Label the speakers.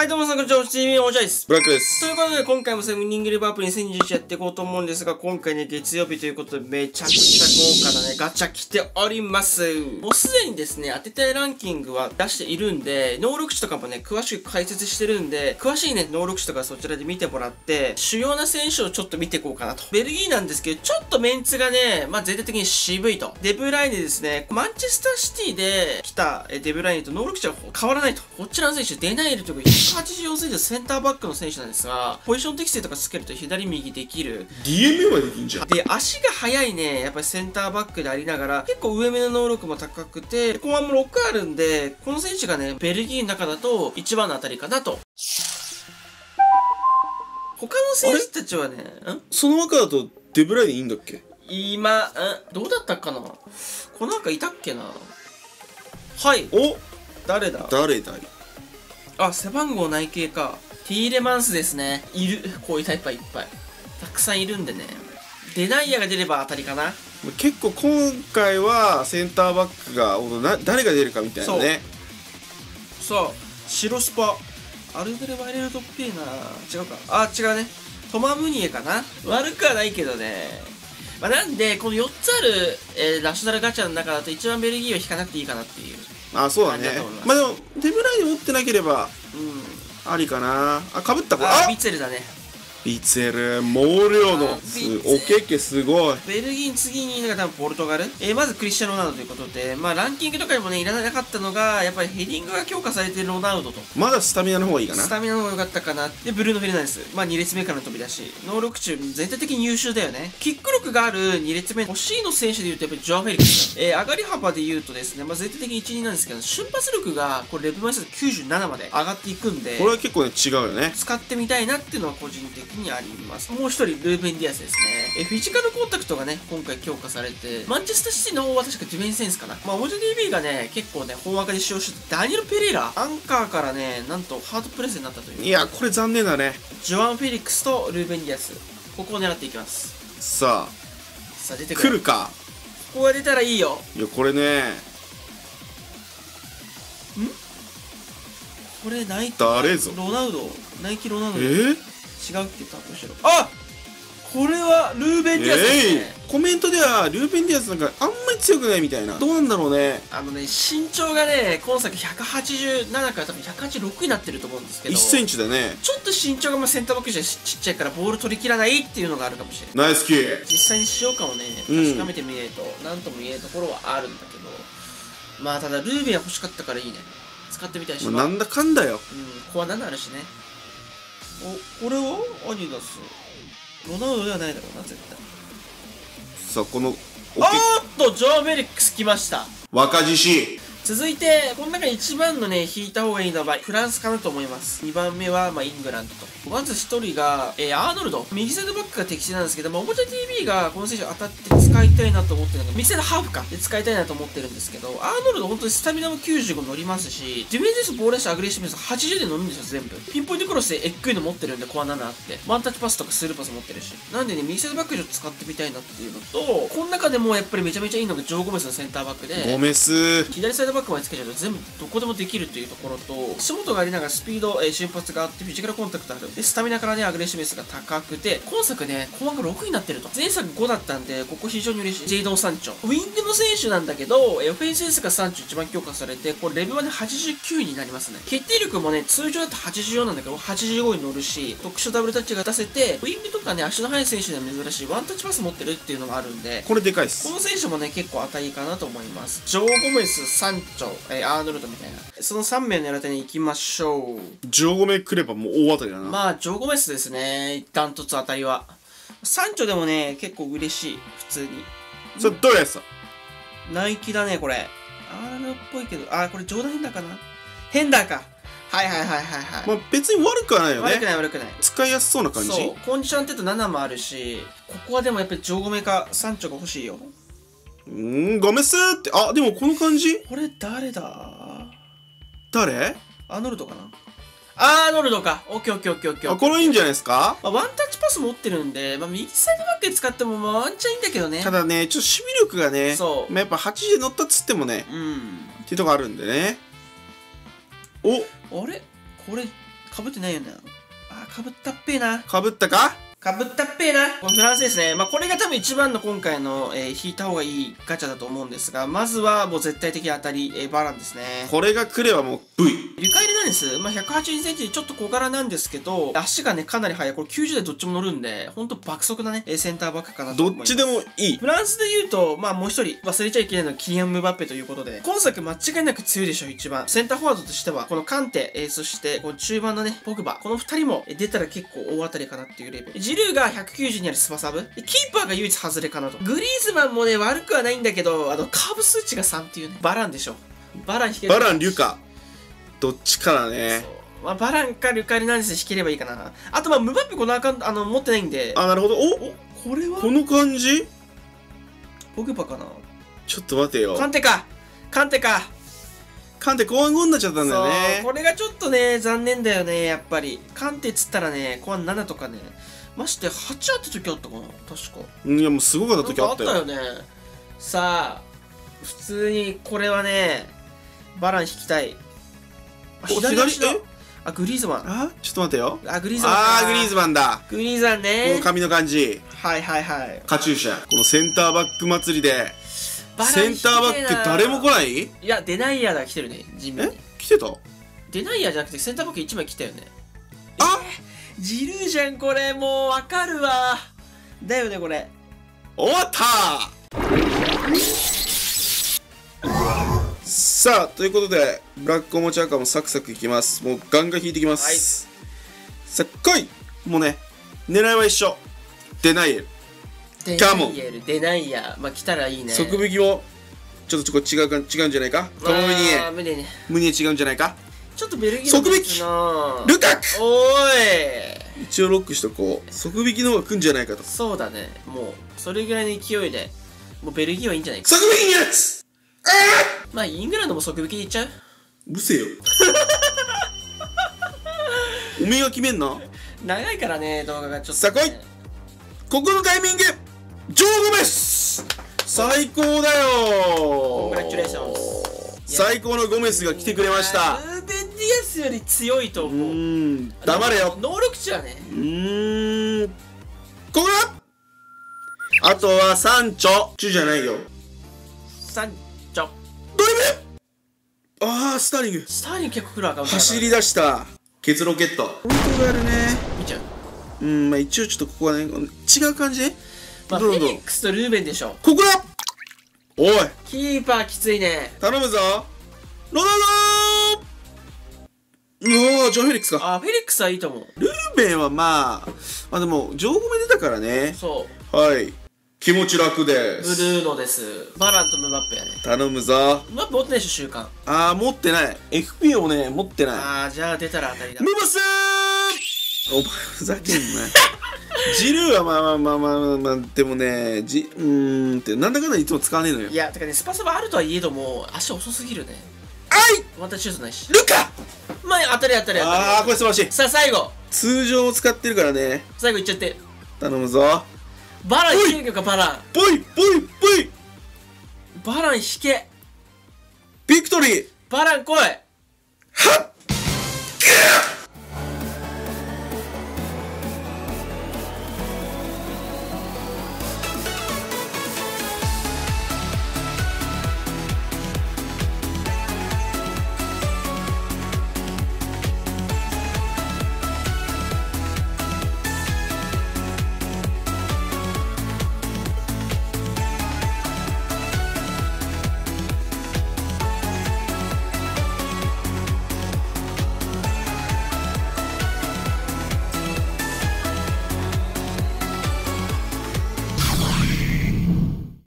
Speaker 1: はい、どうもさん、こんにちは。TV おじゃいです。
Speaker 2: ブラックです。
Speaker 1: ということで、今回もセブンリングリバープリ2021やっていこうと思うんですが、今回ね、月曜日ということで、めちゃくちゃ豪華なね、ガチャ来ております。もうすでにですね、当てたいランキングは出しているんで、能力値とかもね、詳しく解説してるんで、詳しいね、能力値とかそちらで見てもらって、主要な選手をちょっと見ていこうかなと。ベルギーなんですけど、ちょっとメンツがね、全体的に渋いと。デブライネですね、マンチェスターシティで来たデブライネと能力値は変わらないと。こちらの選手、デナイルというか、184センチセンターバックの選手なんですが、ポジション適正とかつけると左右できる。
Speaker 2: DMA はできんじゃん。
Speaker 1: で、足が速いね、やっぱりセンターバックでありながら、結構上目の能力も高くて、後半も6あるんで、この選手がね、ベルギーの中だと一番のあたりかなと。他の選手たちはね、
Speaker 2: その枠だとデブライネいいんだっけ？
Speaker 1: 今、どうだったかな？この中いたっけな？はい。
Speaker 2: お、
Speaker 1: 誰だ？
Speaker 2: 誰だい？
Speaker 1: あ、背番号内系か。ティーレマンスですね。いる。こういうタイプはいっぱい。たくさんいるんでね。デナイヤが出れば当たりかな。
Speaker 2: 結構今回はセンターバックが誰が出るかみたいなね。
Speaker 1: そう。白スパ。アルデル・ワイレルドっぺーな。違うか。あ、違うね。トマムニエかな。悪くはないけどね。なんで、この4つある、ナショナルガチャの中だと一番ベルギーを引かなくていいかなっていう。
Speaker 2: あ、そうだね。でも、デブライネ持ってなければ、ありかな。あ、かぶったこれ。
Speaker 1: あ、ビツェルだね。
Speaker 2: ビツェル、毛量の、おけけすごい。
Speaker 1: ベルギー次にいるのが多分ポルトガル。まずクリスチャン・ロナウドということで、ランキングとかにもね、いらなかったのが、やっぱりヘディングが強化されているロナウドと。
Speaker 2: まだスタミナの方がいいかな。
Speaker 1: スタミナの方が良かったかな。で、ブルーノ・フェルナンデス。2列目からの飛び出し。能力値、全体的に優秀だよね。キック力がある2列目。欲しいの選手で言うと、やっぱりジョア・フェリックス。上がり幅で言うとですね、全体的に1、2なんですけど、瞬発力が、これレベルマイナス97まで上がっていくんで、
Speaker 2: これは結構ね、違うよね。
Speaker 1: 使ってみたいなっていうのは個人的にあります。もう一人、ルーベン・ディアスですね。フィジカルコンタクトがね、今回強化されて、マンチェスターシティの方は確かディフェンスセンスかな。オジョ DB がね、結構ね、本枠で使用してダニエル・ペレイラ、アンカーからね、なんとハードプレスになったという。
Speaker 2: いや、これ残念だね。
Speaker 1: ジョアン・フェリックスとルーベン・ディアス。ここを狙っていきます。
Speaker 2: さあ、
Speaker 1: 出てくる。
Speaker 2: 来るか。
Speaker 1: ここが出たらいいよ。
Speaker 2: いや、これね。
Speaker 1: これ、ナイキ。
Speaker 2: 誰ぞ。
Speaker 1: ロナウド。ナイキ・ロナウド。
Speaker 2: 違うっ
Speaker 1: けど、どうしろ。あ、これはルーベン・ディアスですね。
Speaker 2: コメントではルーベン・ディアスなんかあんまり強くないみたいな。どうなんだろうね。
Speaker 1: 身長がね、今作187から多分186になってると思うんですけど、
Speaker 2: 1センチだね。
Speaker 1: ちょっと身長がセンターバックじゃちっちゃいからボール取り切らないっていうのがあるかもしれない。
Speaker 2: ナイスキー。
Speaker 1: 実際に使用感をね、確かめてみないと何とも言えるところはあるんだけど、ただルーベンは欲しかったからいいね。使ってみたいし、
Speaker 2: なんだかんだよ。
Speaker 1: ここは7あるしね。これはアディダス。ロナウドではないだろうな、絶対。
Speaker 2: さあ、この
Speaker 1: ジョー・フェリックス来ました。
Speaker 2: 若獅子。
Speaker 1: 続いて、この中で一番のね、引いた方がいいのは、フランスかなと思います。2番目は、イングランドと。まず1人が、アーノルド。右サイドバックが適正なんですけど、おもちゃ TV がこの選手当たって使いたいなと思ってるのが、右サイドハーフか。で使いたいなと思ってるんですけど、アーノルド本当にスタミナも95乗りますし、ディフェンスボールラッシュアグレッシブネス80で乗るんですよ、全部。ピンポイントクロスでエッグいの持ってるんで、コア7あって。ワンタッチパスとかスルーパス持ってるし。なんでね、右サイドバックちょっと使ってみたいなっていうのと、この中でもやっぱりめちゃめちゃいいのがジョー・ゴメスのセンターバックで、
Speaker 2: ゴメス。
Speaker 1: 左サイドバックまでつけちゃうと全部どこでもできるというところと、足元がありながらスピード、瞬発があって、フィジカルコンタクトある。で、スタミナからね、アグレッシブネスが高くて、今作ね、後半が6になってると。前作5だったんで、ここ非常に嬉しい。ジェイドン・サンチョ。ウィングの選手なんだけど、オフェンスセンスがサンチョ一番強化されて、これレベルはね、89になりますね。決定力もね、通常だと84なんだけど、85に乗るし、特殊ダブルタッチが出せて、ウィングとかね、足の速い選手では珍しい、ワンタッチパス持ってるっていうのがあるんで、
Speaker 2: これでかいっす。
Speaker 1: この選手もね、結構当たりかなと思います。ジョー・ゴメス、サンチョ、アーノルドみたいな。その3名の狙いに行きましょう。
Speaker 2: ジョーゴメ来ればもう大当たりだな。
Speaker 1: ジョー・ゴメスですね。ダントツ当たりは。サンチョでもね、結構嬉しい。普通に。
Speaker 2: それどれやつだ？
Speaker 1: ナイキだね、これ。アーノっぽいけど、これジョーダンヘンダーかな？ヘンダーか。はい。
Speaker 2: 別に悪くはないよね。
Speaker 1: 悪くない。
Speaker 2: 使いやすそうな感じ。
Speaker 1: そう。コンディションって言うと7もあるし、ここはでもやっぱりジョーゴメかサンチョが欲しいよ。
Speaker 2: ゴメスって、でもこの感じ？
Speaker 1: これ誰だ？
Speaker 2: 誰？
Speaker 1: アーノルドかな？アーノルドか。オッケー。
Speaker 2: これいいんじゃないですか？
Speaker 1: ワンタッチパス持ってるんで、右サイドバックで使ってもワンチャンいいんだけどね。
Speaker 2: ただね、ちょっと守備力がね、やっぱ80で乗ったっつってもね、っていうとこあるんでね。
Speaker 1: あれこれ、 かぶってないよね。あー、かぶったっぺーな。
Speaker 2: かぶったか？
Speaker 1: かぶったっぺーな。このフランスですね。まあ、これが多分一番の今回の、引いた方がいいガチャだと思うんですが、まずはもう絶対的当たり、バランですね。
Speaker 2: これが来ればもう V。
Speaker 1: リュカエルなんです。まあ、182センチでちょっと小柄なんですけど、足がね、かなり速い。これ90でどっちも乗るんで、ほんと爆速なね、センターバックかなと
Speaker 2: ど
Speaker 1: 思います。
Speaker 2: っちでもいい。
Speaker 1: フランスで言うと、まあもう一人忘れちゃいけないのはキリアン・ムバッペということで、今作間違いなく強いでしょ、一番。センターフォワードとしては、このカンテ、そして、この中盤のね、ポグバ。この二人も出たら結構大当たりかなっていうレベル。ジルーが190にあるスパサブ。でキーパーが唯一外れかなと。グリーズマンもね、悪くはないんだけど、カーブ数値が3っていうね。バランでしょ。バラン引ける。
Speaker 2: バラン、リュカ。どっちかだね。
Speaker 1: まあ、バランかリュカエルなんです引ければいいかな。あと、まあ、ムバッペこのアカウント、持ってないんで。
Speaker 2: あ、なるほど。お、
Speaker 1: これは
Speaker 2: この感じ？
Speaker 1: ポグバかな。
Speaker 2: ちょっと待てよ。
Speaker 1: カンテか。カンテか。
Speaker 2: カンテ後半5になっちゃったんだよ
Speaker 1: そう、
Speaker 2: ね。
Speaker 1: これがちょっとね、残念だよね、やっぱり。カンテっつったらね、後半7とかね、まして8あった時あったかな、確か。
Speaker 2: いや、もうすごかった時あったよ。
Speaker 1: なんかあったよね。さあ、普通にこれはね、バラン引きたい。あ、左足だ。あ、グリーズマン。
Speaker 2: あ、ちょっと待てよ。
Speaker 1: あ、グリーズマン。
Speaker 2: あー、グリーズマンだ。
Speaker 1: グリーズマン
Speaker 2: こ
Speaker 1: ね。
Speaker 2: の髪の感じ。
Speaker 1: はいはいはい。
Speaker 2: カチューシャ。このセンターバック祭りで、
Speaker 1: バラン
Speaker 2: センターバック誰も来ない？
Speaker 1: いや、デナイヤーが来てるね、地味に。
Speaker 2: 来てた？
Speaker 1: デナイヤーじゃなくてセンターバック1枚来たよね。
Speaker 2: あ、
Speaker 1: ジルーじゃん、これ。もうわかるわ。だよね、これ。
Speaker 2: 終わったさあ、ということで、ブラックおもちゃ赤もサクサクいきます。もうガンガン引いてきます。さあ、来い！もうね、狙いは一緒。デナイエル。
Speaker 1: デナイエル、デナイヤー。まあ、来たらいいね。
Speaker 2: 側引きも、ちょっと違うんじゃないか？トモムニエ。ムニエ違うんじゃないか？
Speaker 1: ちょっとベルギーの
Speaker 2: 側引きルカク
Speaker 1: お
Speaker 2: い一応ロックしとこう。側引きの方が来んじゃないかと。
Speaker 1: そうだね。もう、それぐらいの勢いで、もうベルギーはいいんじゃないか。
Speaker 2: 側引きのやつ
Speaker 1: まあ、イングランドも側引きでいっちゃう？
Speaker 2: うるせえよ。おめえが決めんな。
Speaker 1: 長いからね、動画がちょっと、ね。
Speaker 2: さあ来いここのタイミングジョー・ゴメス最高だよ
Speaker 1: コングラチュレーション
Speaker 2: 最高のゴメスが来てくれました。
Speaker 1: ルーベン・ディアスより強いと思う。
Speaker 2: 黙れよ。
Speaker 1: 能力値はね。
Speaker 2: ここだあとはサンチョチュじゃないよ。
Speaker 1: サンチョ
Speaker 2: ドリブルああ、スターリング
Speaker 1: スターリング結構来るアカウント
Speaker 2: 走り出したケツロケット本当があるね。
Speaker 1: 見ちゃう。
Speaker 2: まあ一応ちょっとここはね違う感じね。
Speaker 1: まあフェニックスとルーベンでしょ。
Speaker 2: ここだおい
Speaker 1: キーパーきついね。
Speaker 2: 頼むぞロナウドうわジョー・フェリックスか。
Speaker 1: あ、フェリックスはいいと思う。
Speaker 2: ルーベンはまあでもジョーゴメ出たからね。
Speaker 1: そう
Speaker 2: はい気持ち楽で
Speaker 1: ブル
Speaker 2: す。
Speaker 1: ーノです。バランとムバッペやね。
Speaker 2: 頼むぞ。
Speaker 1: ムバッペ持ってないでしょ、習慣。
Speaker 2: ああ持ってない FP をね持ってない。
Speaker 1: ああ、じゃあ出たら当たりだ。
Speaker 2: ムバスーお前ふざけんなジルーはまあでもねってなんだかんだいつも使わねえのよ。
Speaker 1: いや、てかね、スパスパあるとはいえども、足遅すぎるね。
Speaker 2: あい
Speaker 1: またシュートないし。
Speaker 2: ルカ
Speaker 1: まあ、当たり当たり当たり。
Speaker 2: ああこれ素晴らしい。
Speaker 1: さあ、最後。
Speaker 2: 通常を使ってるからね。
Speaker 1: 最後いっちゃって。
Speaker 2: 頼むぞ。
Speaker 1: バラン引けか、バラン。
Speaker 2: ぽいぽいぽい
Speaker 1: バラン引け。
Speaker 2: ビクトリー
Speaker 1: バラン来い。
Speaker 2: はっ